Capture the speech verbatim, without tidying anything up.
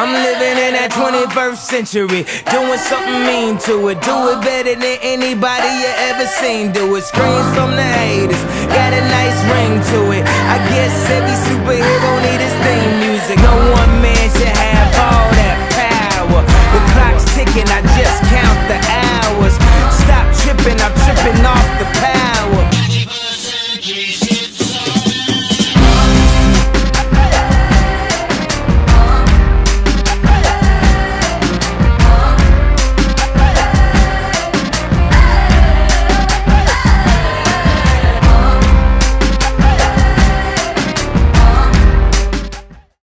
I'm living in that twenty-first century, doing something mean to it. Do it better than anybody you ever seen do it. Screams from the haters, got a nice ring to it. I guess every superhero need his